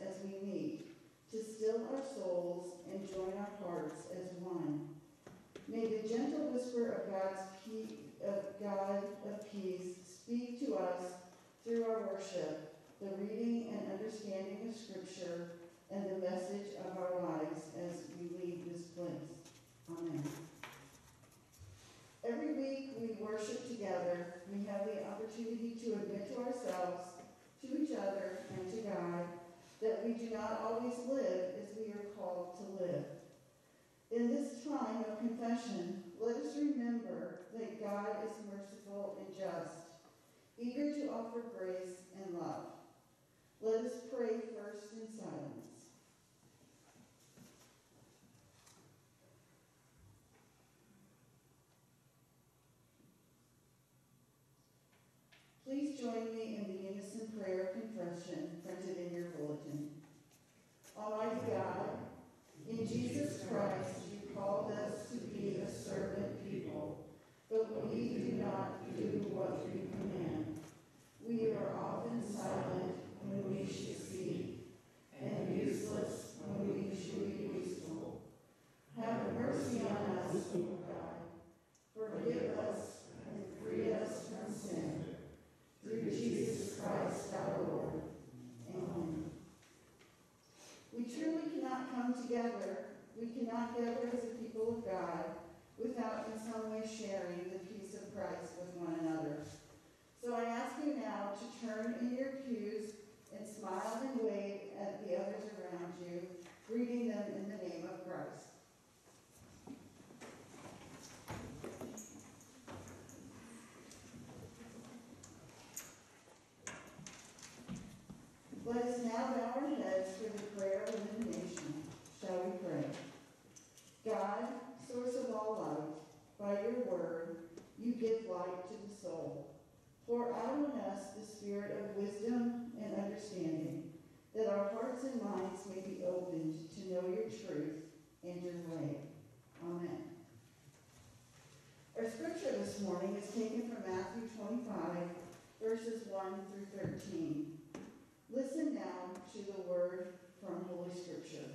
as we meet, to still our souls and join our hearts as one. May the gentle whisper of God of peace speak to us through our worship, the reading and understanding of Scripture, and the message of our lives as we leave this place. Amen. Every week we worship together. We have the opportunity to admit to ourselves, to each other, and to God that we do not always live as we are called to live. In this time of confession, let us remember that God is merciful and just, eager to offer grace and love. Let us pray first in silence. Please join me in the unison prayer of confession printed in your bulletin. Almighty God, in Jesus Christ you called us to be a servant people, but we do not do what you command. We are often silent when we should speak, and useless when we should be useful. Have mercy on us, O God. Forgive us and free us from sin. Through Jesus Christ our Lord. Amen. We truly cannot come together. We cannot gather as a people of God without in some way sharing the peace of Christ with one another. So I ask you now to turn in your pews and smile and wave at the others around you, greeting them in the name of Christ. Let us now bow our heads for the prayer of illumination. Shall we pray? God, source of all light, by your word, you give light to the soul. Pour out on us the spirit of wisdom and understanding, that our hearts and minds may be opened to know your truth and your way. Amen. Our scripture this morning is taken from Matthew 25, verses 1 through 13. Listen now to the word from Holy Scripture.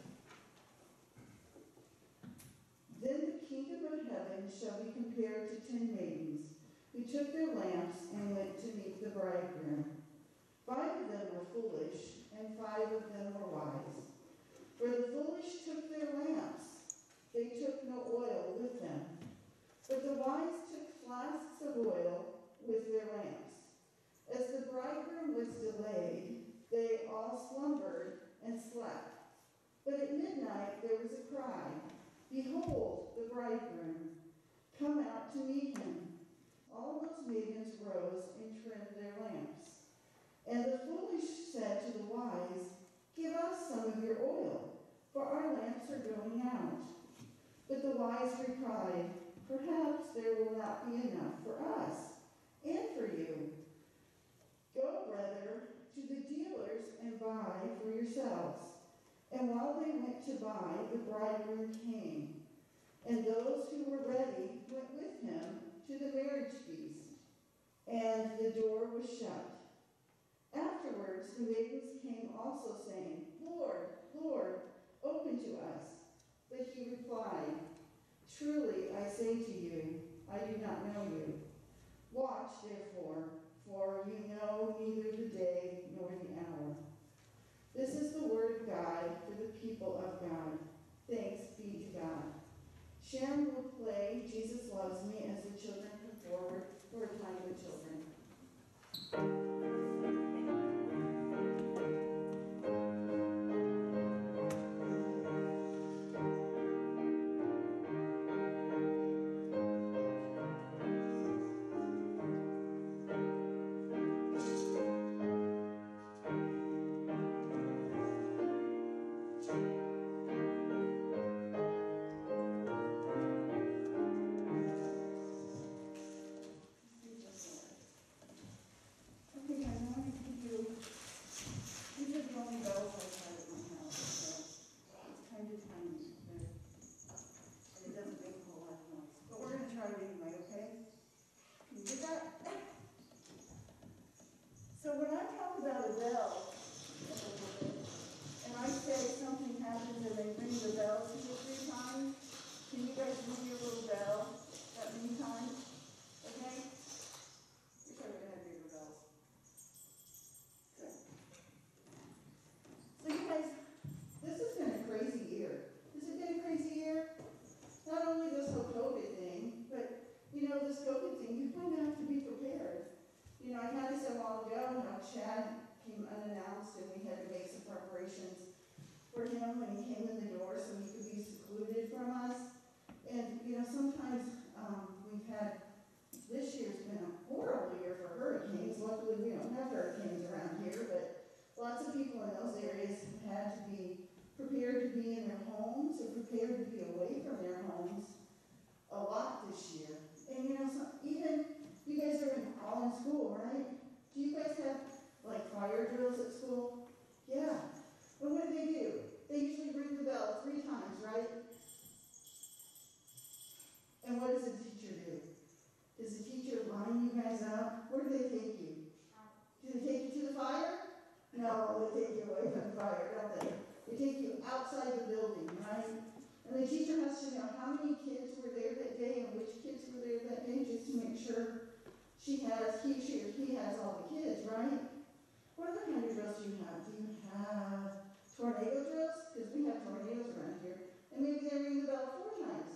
Then the kingdom of heaven shall be compared to 10 maidens who took their lamps and went to meet the bridegroom. 5 of them were foolish, and 5 of them were wise. For the foolish took their lamps. They took no oil with them. But the wise took flasks of oil with their lamps. As the bridegroom was delayed, they all slumbered and slept. But at midnight there was a cry, "Behold, the bridegroom! Come out to meet him." All those maidens rose and trimmed their lamps. And the foolish said to the wise, "Give us some of your oil, for our lamps are going out." But the wise replied, "Perhaps there will not be enough for us and for you. Go, rather, to the dealers and buy for yourselves." And while they went to buy, the bridegroom came, and those who were ready went with him to the marriage feast, and the door was shut. Afterwards the maidens came also, saying, "Lord, Lord, open to us." But he replied, "Truly I say to you, I do not know you. Watch therefore, for you know neither the day nor the hour." This is the word of God for the people of God. Thanks be to God. Sharon will play "Jesus Loves Me" as the children come forward for a time with children. hopefully we don't have hurricanes around here, but lots of people in those areas have had to be prepared to be in their homes or prepared to be away from their homes a lot this year. And even you guys are all in school, right? Do you guys have like fire drills at school? Yeah. And what do? They usually ring the bell 3 times, right? And what does the teacher do? Does the teacher line you guys up? Where do they take you? Do they take you to the fire? No, they take you away from the fire, don't they? They take you outside the building, right? And the teacher has to know how many kids were there that day and which kids were there that day just to make sure he, she, or he has all the kids, right? What other kind of drills do you have? Do you have tornado drills? Because we have tornadoes around here. And maybe they ring the bell 4 times.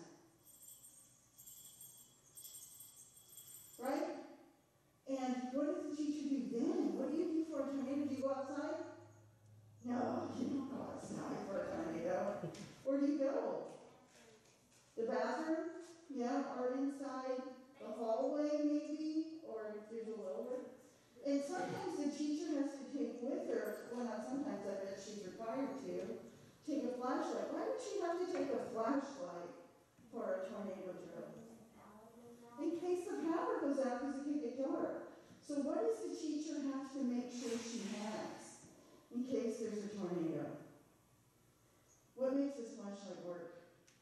Right? And what does the teacher do then? What do you do for a tornado? Do you go outside? No, you don't go outside for a tornado. Where do you go? The bathroom? Yeah, or inside the hallway maybe? Or if there's a lower. And sometimes the teacher has to take with her, well not sometimes, I bet she's required to, take a flashlight. Why would she have to take a flashlight for a tornado drill? In case the power goes out because it can get dark. So what does the teacher have to make sure she has in case there's a tornado? What makes this flashlight work?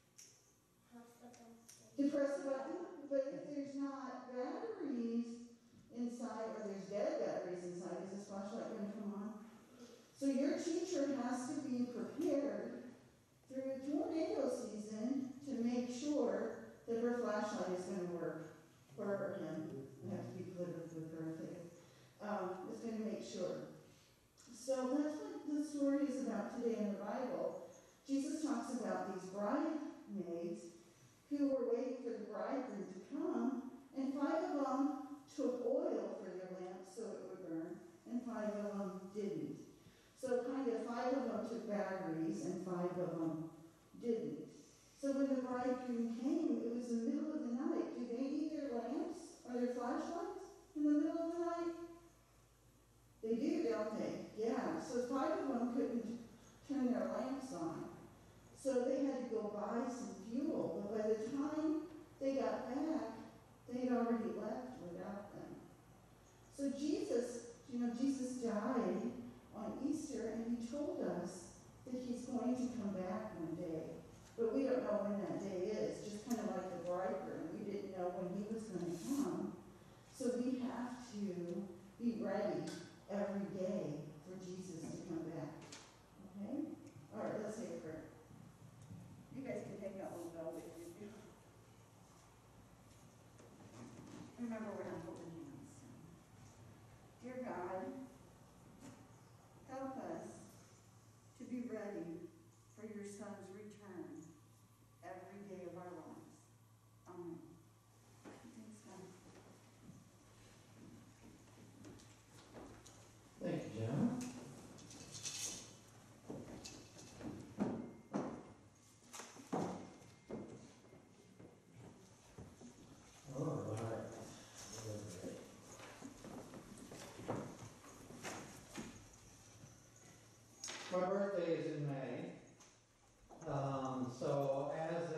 To press the button. But if there's not batteries inside, or there's dead batteries inside, is this flashlight going to come on? So your teacher has to be prepared through tornado season to make sure that her flashlight is going to work. For him. I have to be political with her thing. Is going to make sure. So that's what the story is about today in the Bible. Jesus talks about these bridesmaids who were waiting for the bridegroom to come, and 5 of them took oil for their lamps so it would burn, and 5 of them didn't. So kind of 5 of them took batteries, and 5 of them didn't. So when the bridegroom came, it was the middle of the night. Do they need their lamps or their flashlights in the middle of the night? They do, don't they? Yeah. So 5 of them couldn't turn their lamps on. So they had to go buy some fuel. But by the time they got back, they'd already left without them. So Jesus died on Easter, and he told us that he's going to come back one day. But we don't know when that day is, just kind of like the bridegroom. We didn't know when he was going to come. So we have to be ready every day for Jesus to come back. Okay? All right, let's say a prayer. You guys can take that little bell with you. Remember, we're not holding hands. Dear God, help us to be ready for your Son's return every day of our lives. Amen. Thanks, God. Thank you, Jenna. All right. My birthday is in May. So as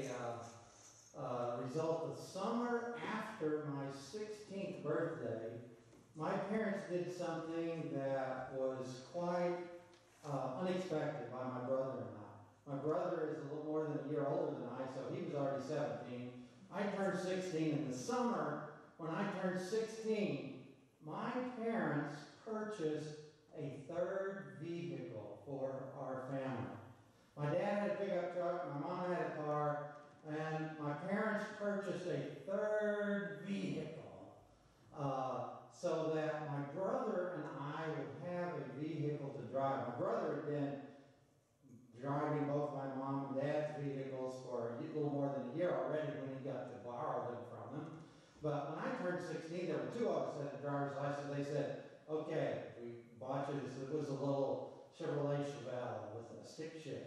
a result of summer after my 16th birthday, my parents did something that was quite unexpected by my brother and I. My brother is a little more than a year older than I, so he was already 17. I turned 16 in the summer. When I turned 16, my parents purchased a 3rd vehicle for our family. My dad had a pickup truck, my mom had a car, and my parents purchased a 3rd vehicle so that my brother and I would have a vehicle to drive. My brother had been driving both my mom and dad's vehicles for a little more than a year already when he got to borrow them from them. But when I turned 16, there were 2 of us that had a driver's license. They said, okay, we bought you this. It was a little Chevrolet Chevelle with a stick shift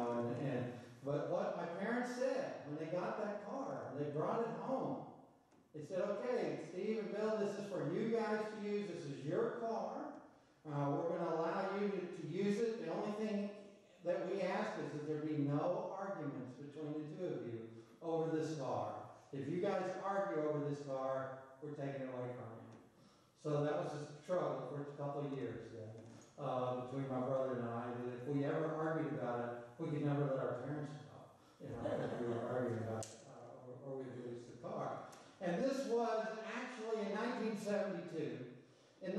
but what my parents said when they got that car and they brought it home They said, okay, Steve and Bill, this is for you guys to use. This is your car. We're going to allow you to use it. The only thing that we ask is that there be no arguments between the two of you over this car. If you guys argue over this car, we're taking it away from you. So that was a struggle for a couple of years then, between my brother and I. That if we ever argued about it, we could never let our parents know, if we were arguing about it, or we'd lose the car. And this was actually in 1972. In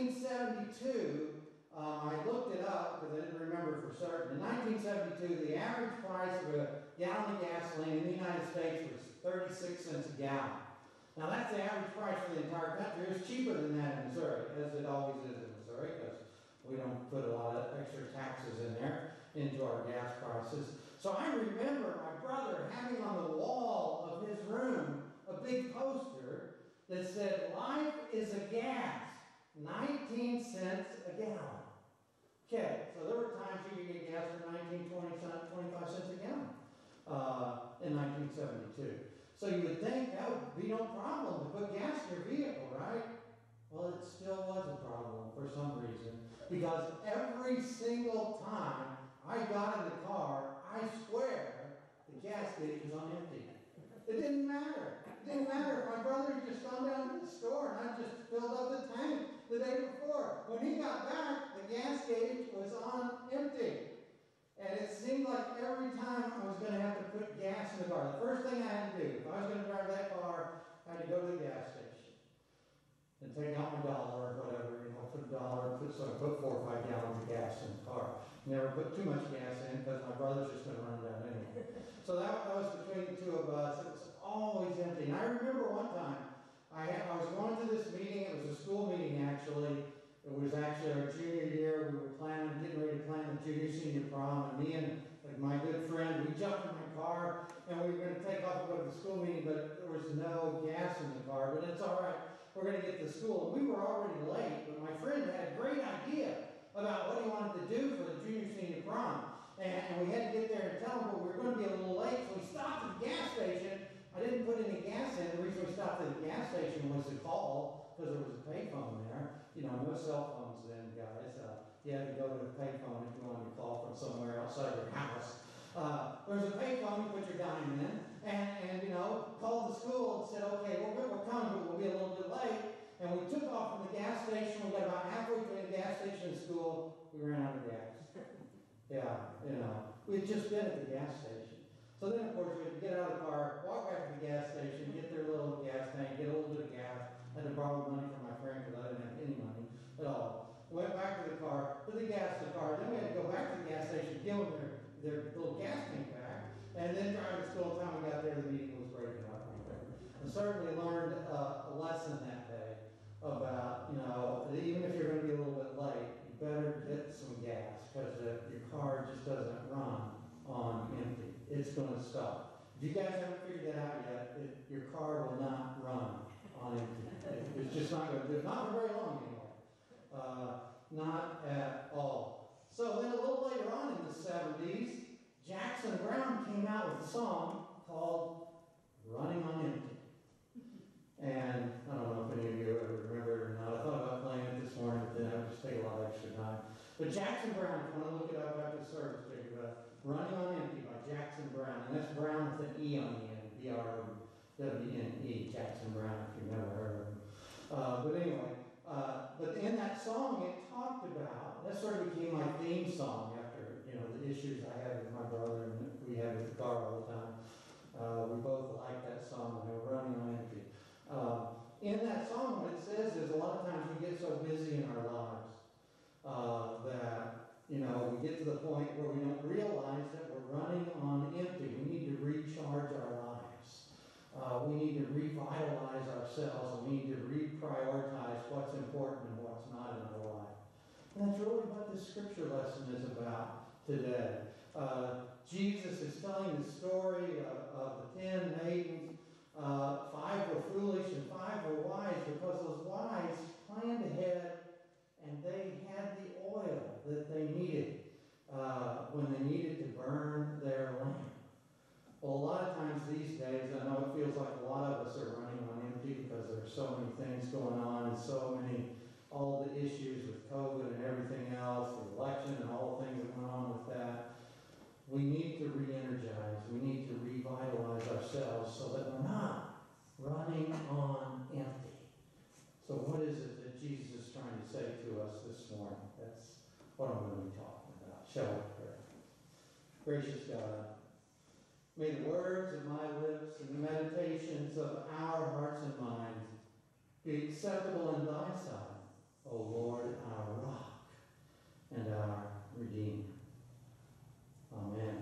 1972, I looked it up because I didn't remember for certain. In 1972, the average price of a gallon of gasoline in the United States was 36 cents a gallon. Now that's the average price for the entire country. It was cheaper than that in Missouri, as it always is in Missouri, because we don't put a lot of extra taxes in there into our gas prices. So I remember my brother having on the wall of his room a big poster that said, "Life is a gas, 19 cents a gallon." Okay, so there were times you could get gas for 19, 20 cents, 25 cents a gallon in 1972. So you would think that would be no problem to put gas in your vehicle, right? Well, it still was a problem for some reason, because every single time I got in the car, I swear the gas gauge was on empty. It didn't matter. It didn't matter if my brother had just gone down to the store and I just filled up the tank the day before. When he got back, the gas gauge was on empty. And it seemed like every time I was going to have to put gas in the car, the first thing I had to do, if I was going to drive that car, I had to go to the gas station and take out my dollar or whatever, put a dollar, so I put 4 or 5 gallons of gas in the car. Never put too much gas in because my brother's just going to run it down anyway. So that was between the two of us. It was always empty. And I remember one time, I was going to this meeting. It was a school meeting, actually. It was actually our junior year. We were getting ready to plan the junior-senior prom. And me and my good friend, we jumped in my car, and we were going to take off and go to the school meeting, but there was no gas in the car. But it's all right. We're going to get to school. And we were already late, but my friend had a great idea about what he wanted to do for the junior-senior prom. And we had to get there and tell him, but we were going to be a little late, so we stopped at the gas station. I didn't put any gas in. The reason we stopped at the gas station was to call, because there was a payphone there. No cell phones then, guys. You had to go to the payphone if you wanted to call from somewhere outside your house. There was a payphone, you put your dime in, and called the school and said, okay, we're coming, but we'll be a little bit late. And we took off from the gas station. We got about halfway between the gas station and school. We ran out of gas. We had just been at the gas station. So then, of course, we had to get out of the car, walk back to the gas station, get their little gas tank, get a little bit of gas. I had to borrow money from my friend because I didn't have any money at all. Went back to the car, put the gas in the car. Then we had to go back to the gas station, give them their little gas tank back, and then drive to school. By the time we got there, the meeting was breaking up. And certainly learned a lesson that day about, even if you're going to be a little bit late, you better get some gas, because your car just doesn't run on empty. It's going to stop. If you guys haven't figured that out yet, your car will not run on empty. It's just not going to do it. Not for very long anyway. Not at all. So then a little later on in the 70s, Jackson Brown came out with a song called Running on Empty. And I don't know if any of you ever remember it or not. I thought about playing it this morning, but then I would just take a lot of extra time. But Jackson Brown, if you want to look it up after the service, Running on Empty by Jackson Brown. And that's Brown with an E on the end, B-R-O-W-N-E, Jackson Brown, if you've never heard of him. But anyway, but in that song it talked about, that sort of became my theme song after, the issues I had with my brother and we had with the car all the time. We both liked that song, Running on Empty. In that song, what it says is a lot of times we get so busy in our lives that, we get to the point where we don't realize that we're running on empty. We need to recharge our lives. We need to revitalize ourselves, and we need to reprioritize what's important and what's not in our life. And that's really what this scripture lesson is about today. Jesus is telling the story of the 10 maidens. 5 were foolish and 5 were wise, because those wise planned ahead and they had the oil that they needed when they needed to burn their lamp. Well, a lot of times these days, I know it feels like a lot of us are running on empty. there's so many things going on and all the issues with COVID and everything else, the election and all the things that went on with that. We need to re-energize. We need to revitalize ourselves so that we're not running on empty. So what is it that Jesus is trying to say to us this morning? That's what I'm going to be talking about. Shall we pray? Gracious God, may the words of my lips and the meditations of our hearts and minds be acceptable in thy sight, O Lord, our rock and our Redeemer. Amen.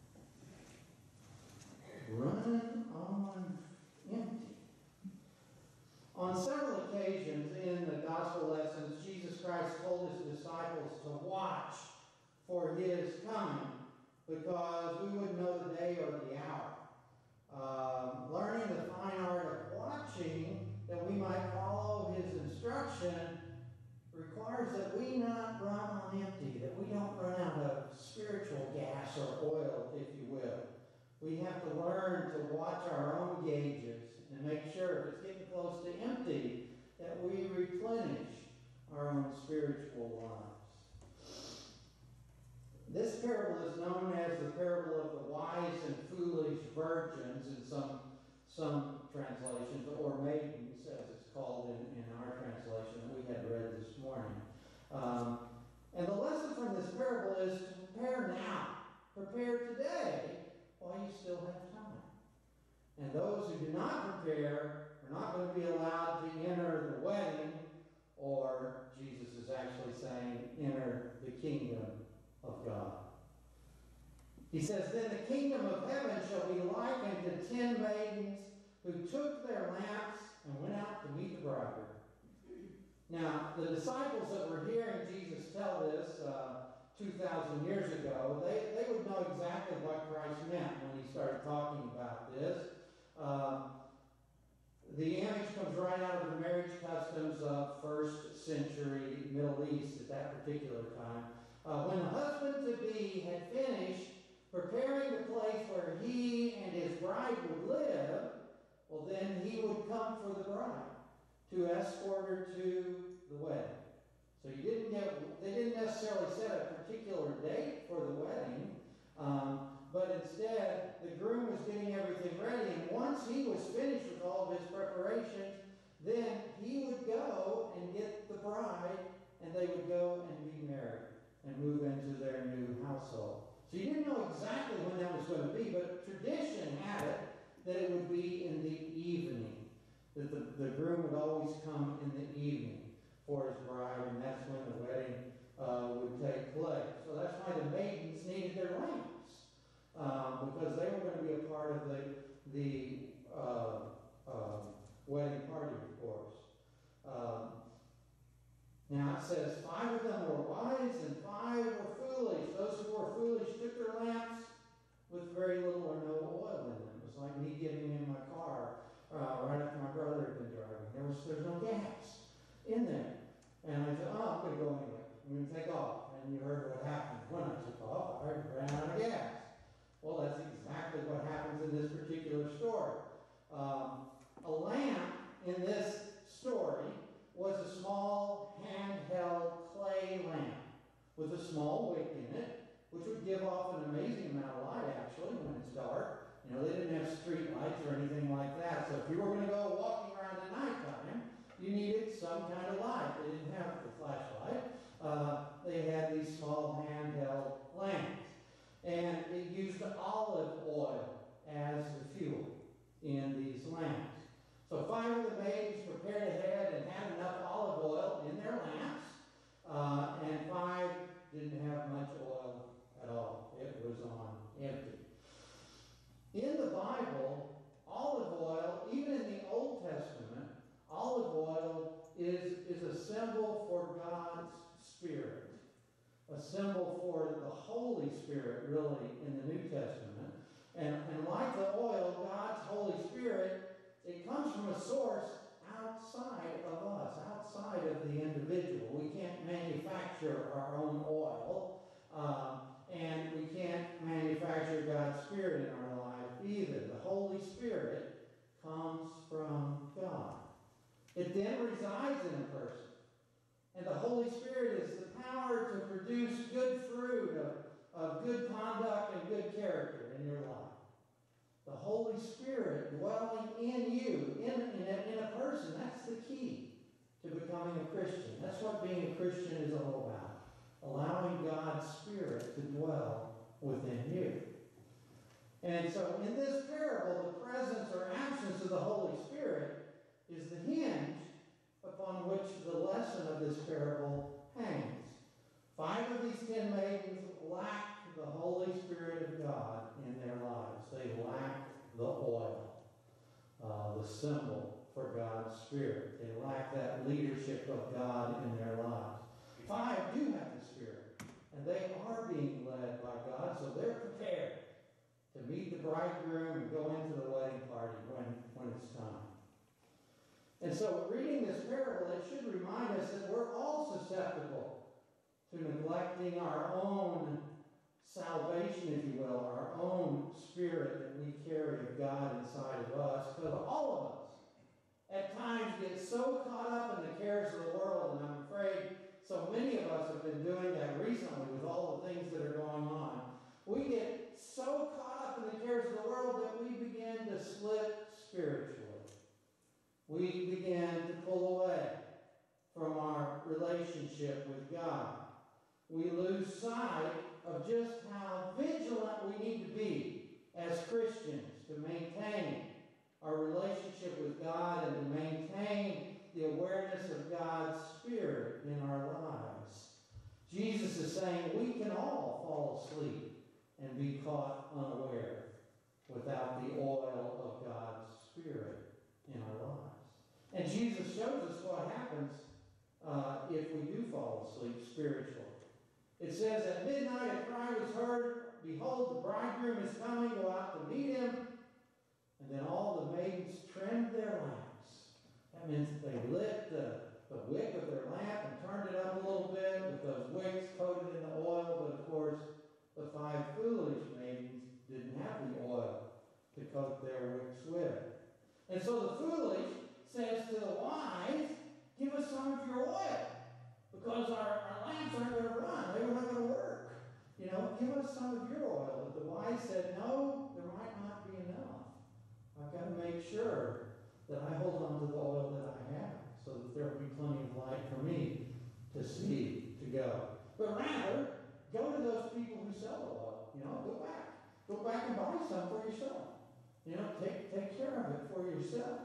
Running on empty. On several occasions in the gospel lessons, Jesus Christ told his disciples to watch for his coming because we wouldn't know the day or the hour. Learning the fine art of watching that we might follow his instruction requires that we not run on empty, that we don't run out of spiritual gas or oil, if you will. We have to learn to watch our own gauges and make sure if it's getting close to empty, that we replenish our own spiritual lives. This parable is known as the parable of the wise and foolish virgins in some translations, or maidens, as it's called in our translation that we had read this morning. And the lesson from this parable is to prepare now. Prepare today while you still have time. And those who do not prepare are not going to be allowed to enter the wedding, or Jesus is actually saying, enter the kingdom of God. He says, then the kingdom of heaven shall be likened to 10 maidens who took their lamps and went out to meet the bridegroom. Now, the disciples that were hearing Jesus tell this 2,000 years ago, they would know exactly what Christ meant when he started talking about this. The image comes right out of the marriage customs of first century Middle East at that particular time. When the husband-to-be had finished preparing the place where he and his bride would live, well, then he would come for the bride to escort her to the wedding. So they didn't necessarily set a particular date for the wedding, but instead the groom was getting everything ready, and once he was finished with all of his preparations, then he would go and get the bride, and they would go and be married and move into their new household. So you didn't know exactly when that was going to be, but tradition had it that it would be in the evening, that the groom would always come in the evening for his bride, and that's when the wedding would take place. So that's why the maidens needed their lamps, because they were going to be a part of the wedding party, of course. Now it says 5 of them were wise and 5 were foolish. Those who were foolish took their lamps with very little or no oil in them. It was like me getting in my car right after my brother had been driving. There's no gas in there. And I said, I'm going to go anyway. I'm going to take off. And you heard what happened. When I took off, I ran out of gas. Well, that's exactly what happens in this particular story. A lamp in this story was a small handheld clay lamp with a small wick in it, which would give off an amazing amount of light, actually, when it's dark. You know, they didn't have street lights or anything like that. So if you were going to go walking around at nighttime, you needed some kind of light. They didn't have the flashlight. They had these small handheld lamps. And it used olive oil as the fuel in these lamps. So 5 of the maidens prepared ahead and had enough olive oil in their lamps, and 5 didn't have much oil at all. It was on empty. In the Bible, olive oil, even in the Old Testament, olive oil is a symbol for God's Spirit, a symbol for the Holy Spirit, really, in the New Testament. And like the oil, God's Holy Spirit, it comes from a source outside of us, outside of the individual. We can't manufacture our own oil, and we can't manufacture God's Spirit in our life either. The Holy Spirit comes from God. It then resides in a person. And the Holy Spirit is the power to produce good fruit of good conduct and good character in your life. The Holy Spirit dwelling in you, in a person, that's the key to becoming a Christian. That's what being a Christian is all about. Allowing God's Spirit to dwell within you. And so in this parable, the presence or absence of the Holy Spirit is the hinge upon which the lesson of this parable hangs. 5 of these 10 maidens lack the Holy Spirit of God in their lives. They lack the oil, the symbol for God's Spirit. They lack that leadership of God in their lives. 5 do have the Spirit, and they are being led by God, so they're prepared to meet the bridegroom and go into the wedding party when it's time. And so reading this parable, it should remind us that we're all susceptible to neglecting our own salvation, if you will, our own spirit that we carry of God inside of us, because all of us at times get so caught up in the cares of the world, and I'm afraid so many of us have been doing that recently with all the things that are going on. We get so caught up in the cares of the world that we begin to slip spiritually. We begin to pull away from our relationship with God. We lose sight of just how vigilant we need to be as Christians to maintain our relationship with God and to maintain the awareness of God's Spirit in our lives. Jesus is saying we can all fall asleep and be caught unaware without the oil of God's Spirit in our lives. And Jesus shows us what happens if we do fall asleep spiritually. It says, at midnight a cry was heard, behold, the bridegroom is coming, go out to meet him. And then all the maidens trimmed their lamps. That means that they lit the wick of their lamp and turned it up a little bit with those wicks coated in the oil. But of course, the 5 foolish maidens didn't have the oil to coat their wicks with. And so the foolish says to the wise, give us some of your oil, because our lamps aren't going to run. They're not going to work. Give us some of your oil. But the wise said, no, there might not be enough. I've got to make sure that I hold on to the oil that I have, so that there will be plenty of light for me to see, to go. But rather, go to those people who sell the oil. Go back. Go back and buy some for yourself. Take care of it for yourself.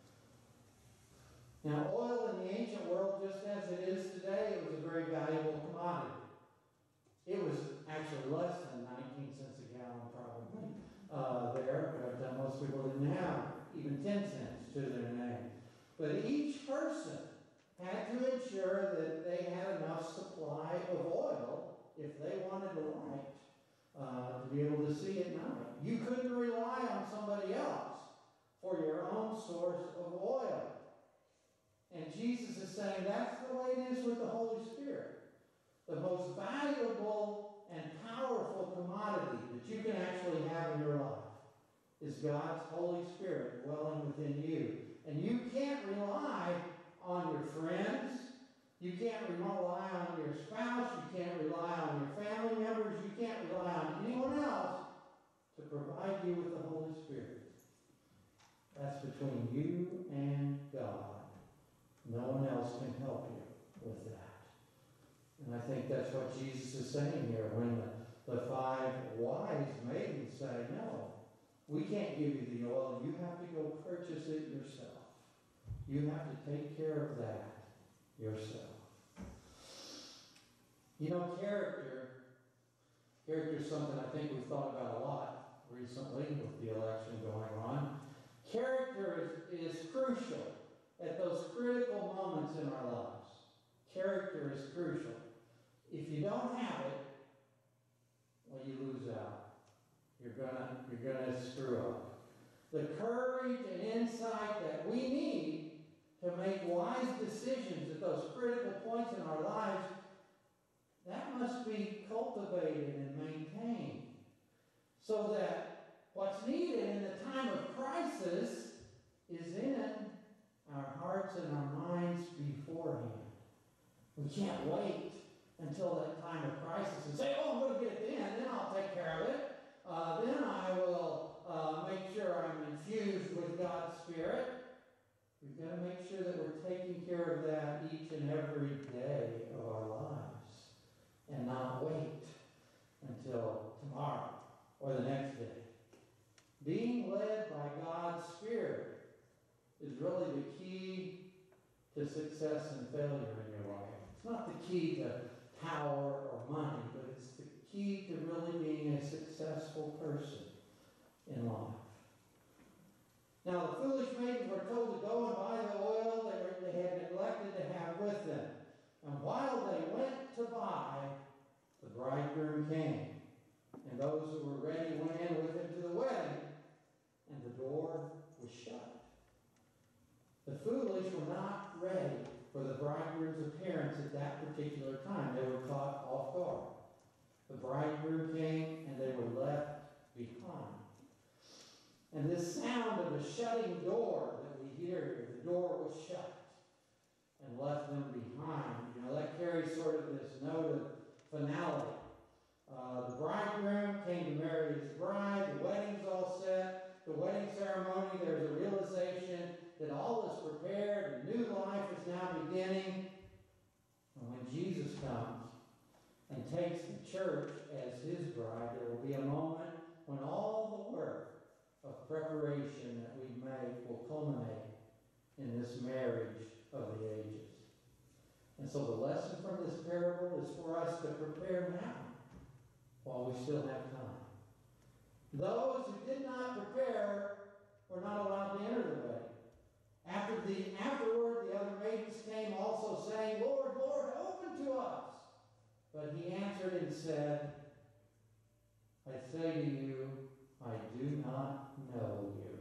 Now, oil in the ancient world, just as it is today, it was a very valuable commodity. It was actually less than 19 cents a gallon, probably, but most people didn't have even 10 cents to their name. But each person had to ensure that they had enough supply of oil if they wanted the light to be able to see at night. You couldn't rely on somebody else for your own source of oil. And Jesus is saying that's the way it is with the Holy Spirit. The most valuable and powerful commodity that you can actually have in your life is God's Holy Spirit dwelling within you. And you can't rely on your friends. You can't rely on your spouse. You can't rely on your family members. You can't rely on anyone else to provide you with the Holy Spirit. That's between you and God. No one else can help you with that. And I think that's what Jesus is saying here when the 5 wise maidens say, no, we can't give you the oil. You have to go purchase it yourself. You have to take care of that yourself. Character is something I think we've thought about a lot recently with the election going on. Character is crucial at those critical moments in our lives. Character is crucial. If you don't have it, well, you lose out. You're gonna screw up. The courage and insight that we need to make wise decisions at those critical points in our lives, that must be cultivated and maintained, so that what's needed in the time of crisis is in our hearts and our minds beforehand. We can't wait until that time of crisis and say, oh, I'm going to get it then I'll take care of it. Then I will make sure I'm infused with God's Spirit. We've got to make sure that we're taking care of that each and every day of our lives and not wait until tomorrow or the next day. Being led by God's Spirit is really the key to success and failure in your life. It's not the key to power or money, but it's the key to really being a successful person in life. Now, the foolish maidens were told to go and buy the oil they had neglected to have with them. And while they went to buy, the bridegroom came. And those who were ready went in with him to the wedding, and the door was shut. The foolish were not ready for the bridegroom's appearance at that particular time. They were caught off guard. The bridegroom came, and they were left behind. And this sound of a shutting door that we hear here, the door was shut and left them behind. You know, that carries sort of this note of finality. The bridegroom came to marry his bride. The wedding's all set. The wedding ceremony, there's a realization that all is prepared. A new life is now beginning. And when Jesus comes and takes the church as his bride, there will be a moment when all the work of preparation that we make will culminate in this marriage of the ages. And so the lesson from this parable is for us to prepare now while we still have time. Those who did not prepare were not allowed to enter the wedding. Afterward, the other maidens came also saying, Lord, Lord, open to us. But he answered and said, I say to you, I do not know you.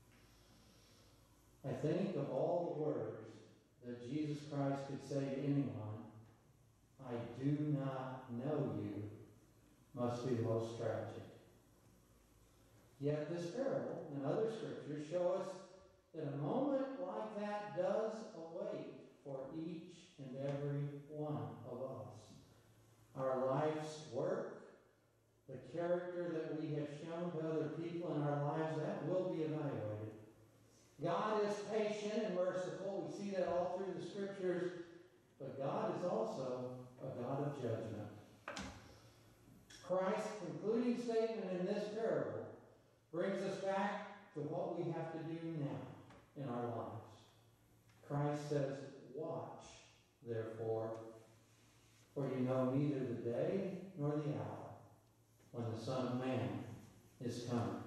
I think of all the words that Jesus Christ could say to anyone, I do not know you, must be the most tragic. Yet this parable and other scriptures show us that a moment like that does await for each and every one of us. Our life's work, the character that we have shown to other people in our lives, that will be evaluated. God is patient and merciful. We see that all through the scriptures. But God is also a God of judgment. Christ's concluding statement in this parable brings us back to what we have to do now in our lives. Christ says, watch, therefore, for you know neither the day nor the hour when the Son of Man is coming.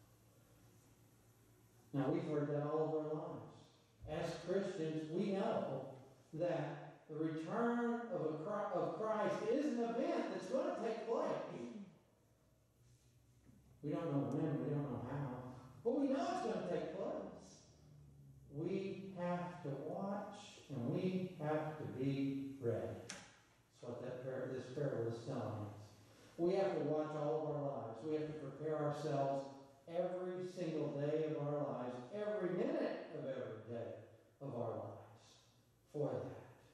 Now, we've heard that all of our lives. As Christians, we know that the return of Christ is an event that's going to take place. We don't know when, we don't know how, but we know it's going to take place. We have to watch, and we have to be ready. That's what this parable is telling us. We have to watch all of our lives. We have to prepare ourselves every single day of our lives, every minute of every day of our lives for that.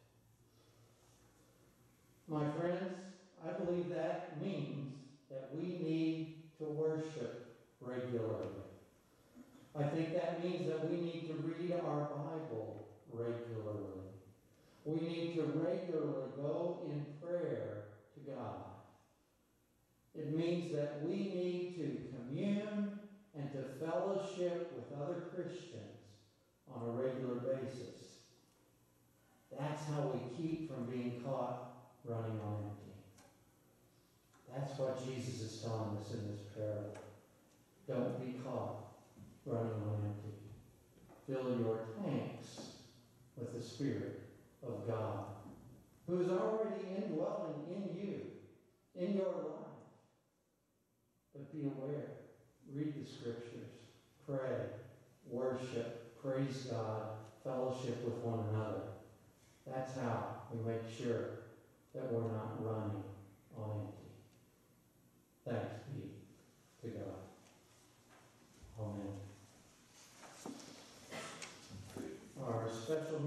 My friends, I believe that means that we need to worship regularly. I think that means that we need to read our Bible regularly. We need to regularly go in prayer to God. It means that we need to commune and to fellowship with other Christians on a regular basis. That's how we keep from being caught running on empty. That's what Jesus is telling us in this parable. Don't be caught running on empty. Fill your tanks with the Spirit of God, who is already indwelling in you, in your life. But be aware. Read the scriptures. Pray. Worship. Praise God. Fellowship with one another. That's how we make sure that we're not running on empty. Thanks be to God. Amen. Our special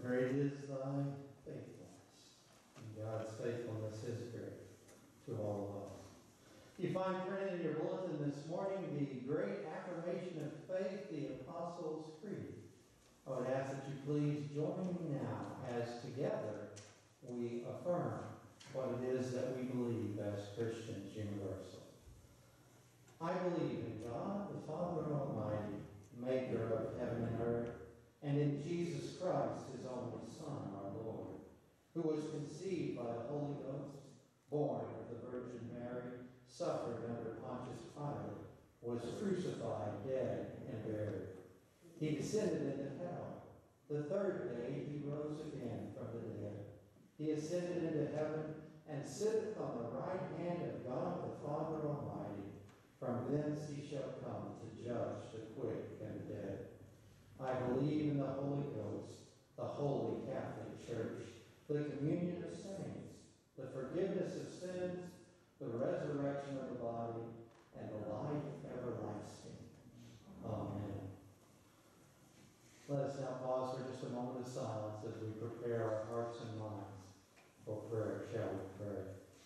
Great is thy faithfulness. And God's faithfulness is great to all of us. You find printed in your bulletin this morning the great affirmation of faith, the Apostles' Creed. I would ask that you please join me now as together we affirm what it is that we believe as Christians universal. I believe in God, the Father Almighty, maker of heaven and earth, and in Jesus Christ, his only Son, our Lord, who was conceived by the Holy Ghost, born of the Virgin Mary, suffered under Pontius Pilate, was crucified, dead, and buried. He descended into hell. The third day he rose again from the dead. He ascended into heaven and sitteth on the right hand of God the Father Almighty. From thence he shall come to judge the quick and the dead. I believe in the Holy Ghost, the holy Catholic Church, the communion of saints, the forgiveness of sins, the resurrection of the body, and the life everlasting. Amen. Let us now pause for just a moment of silence as we prepare our hearts and minds for prayer. Shall we pray?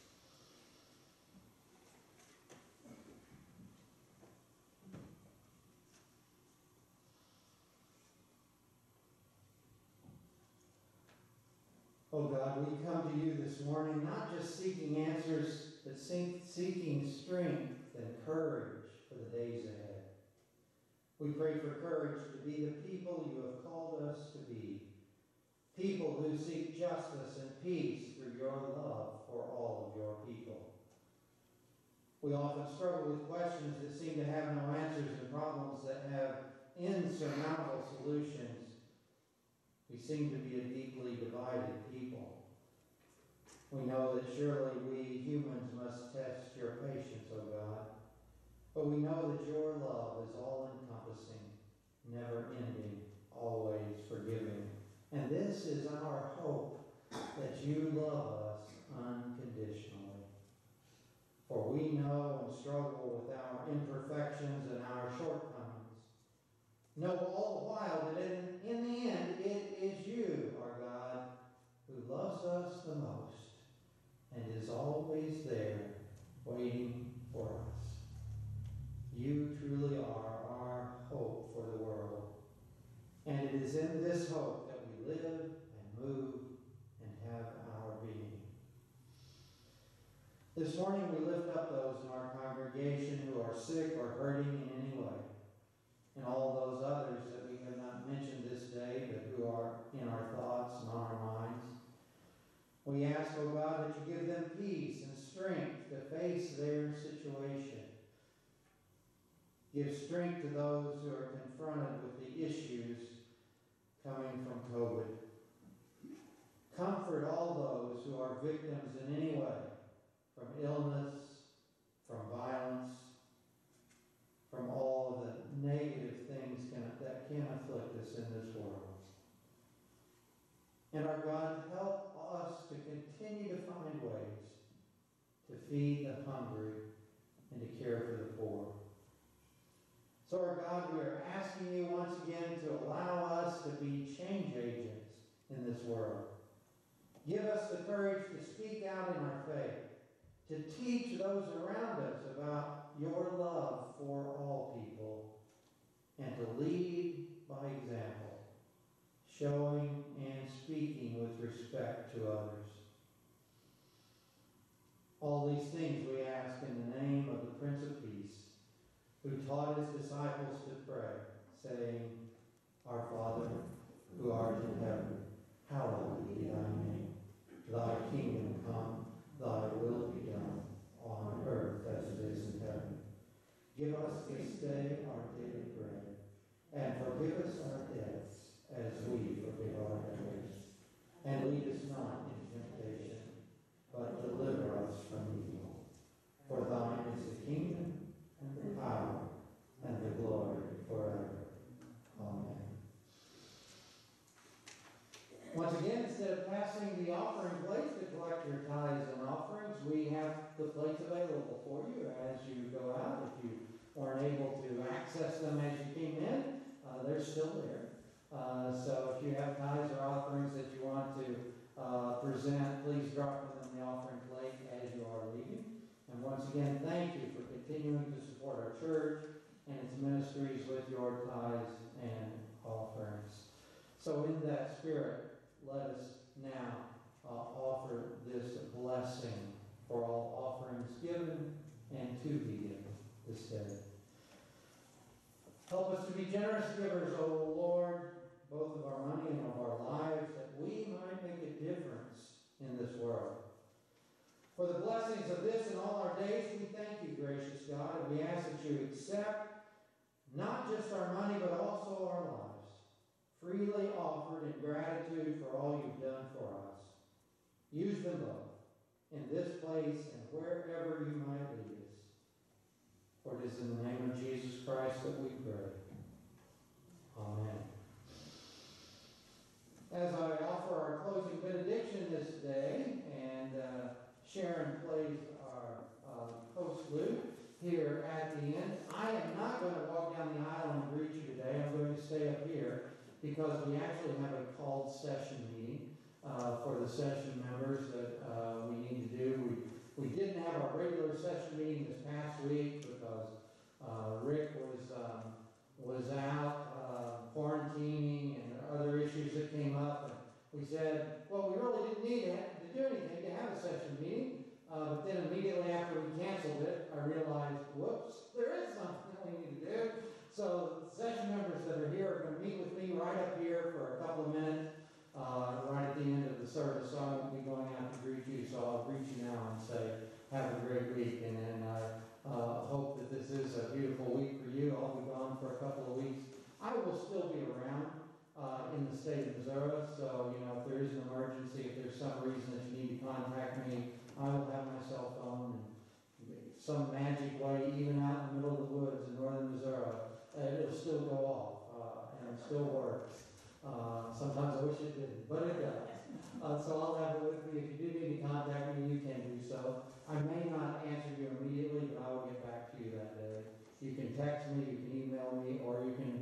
Oh God, we come to you this morning not just seeking answers, but seeking strength and courage for the days ahead. We pray for courage to be the people you have called us to be, people who seek justice and peace through your love for all of your people. We often struggle with questions that seem to have no answers and problems that have insurmountable solutions. We seem to be a deeply divided people. We know that surely we humans must test your patience, O God. But we know that your love is all-encompassing, never-ending, always forgiving. And this is our hope, that you love us unconditionally. For we know and struggle with our imperfections and our shortcomings. Know all the while that in the end, it is you, our God, who loves us the most and is always there waiting for us. You truly are our hope for the world. And it is in this hope that we live and move and have our being. This morning we lift up those in our congregation who are sick or hurting in any way, and all those others that we have not mentioned this day, but who are in our thoughts and on our minds. We ask, O God, that you give them peace and strength to face their situation. Give strength to those who are confronted with the issues coming from COVID. Comfort all those who are victims in any way, from illness, from violence, from all of the negative things that can afflict us in this world. And our God, help us to continue to find ways to feed the hungry and to care for the poor. So, our God, we are asking you once again to allow us to be change agents in this world. Give us the courage to speak out in our faith, to teach those around us about your love for all people, and to lead by example, showing and speaking with respect to others. All these things we ask in the name of the Prince of Peace, who taught his disciples to pray, saying, Our Father, who art in heaven, hallowed be thy name. Thy kingdom come, thy will be done, on earth as it is in heaven. Give us this day our daily bread, and forgive us our debts, as we forgive our debtors. And lead us not into temptation, but deliver us from evil. For thine is the kingdom, and the power, and the glory forever. Amen. Once again, instead of passing the offering plates to collect your tithes and offerings, we have the plates available for you as you go out. If you weren't able to access them as you came in, they're still there. So if you have tithes or offerings that you want to present, please drop them in the offering plate as you are leaving. And once again, thank you for continuing to support our church and its ministries with your tithes and offerings. So in that spirit, let us now offer this blessing for all offerings given and to be given this day. Help us to be generous givers, O Lord, both of our money and of our lives, that we might make a difference in this world. For the blessings of this and all our days, we thank you, gracious God, and we ask that you accept not just our money, but also our lives, freely offered in gratitude for all you've done for us. Use them both in this place and wherever you might lead us. For it is in the name of Jesus Christ that we pray. Amen. As I offer our closing benediction this day, and Sharon plays our postlude here at the end, I am not going to walk down the aisle and greet you today. I'm going to stay up here because we actually have a called session meeting for the session members that we need to do. We didn't have our regular session meeting this past week because Rick was out quarantining and other issues that came up. And we said, well, we really didn't need to do anything to have a session meeting. But then immediately after we canceled it, I realized, whoops, there is something that we need to do. So the session members that are here are going to meet with me right up here for a couple of minutes, right at the end of the service. So I won't be going out to greet you, so I'll greet you now and say, have a great week. And then I hope that this is a beautiful week for you. I'll be gone for a couple of weeks. I will still be around in the state of Missouri. So, if there is an emergency, if there's some reason that you need to contact me, I will have my cell phone, and some magic way, even out in the middle of the woods in northern Missouri, it'll still go off and still work. Sometimes I wish it didn't, but it does. So I'll have it with me. If you do need to contact me, you can do so. I may not answer you immediately, but I will get back to you that day. You can text me, you can email me, or you can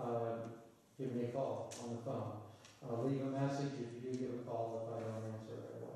give me a call on the phone. Leave a message if you do give a call if I don't answer right away.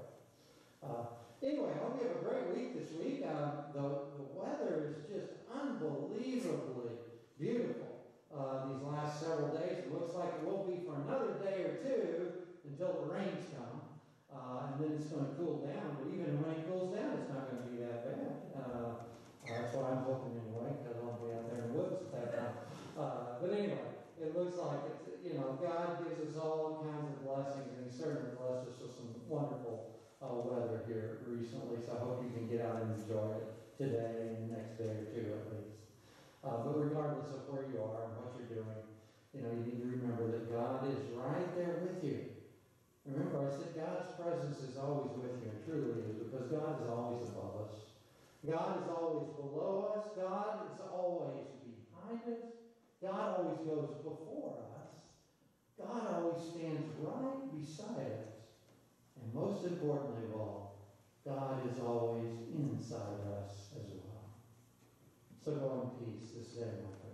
Anyway, I hope you have a great week this week. The weather is just unbelievably beautiful these last several days. It looks like it will be for another day or two until the rains come. And then it's going to cool down. But even when it cools down, it's not going to be that bad. That's what I'm hoping anyway, because I'll be out there in the woods at that time. But anyway, it looks like it's, God gives us all kinds of blessings, and He certainly blessed us with some wonderful weather here recently, so I hope you can get out and enjoy it today and the next day or two at least. But regardless of where you are and what you're doing, you need to remember that God is right there with you. Remember, I said God's presence is always with you, and truly is, because God is always above us. God is always below us. God is always behind us. God always goes before us. God always stands right beside us. And most importantly of all, God is always inside us as well. So go in peace this day, my friend.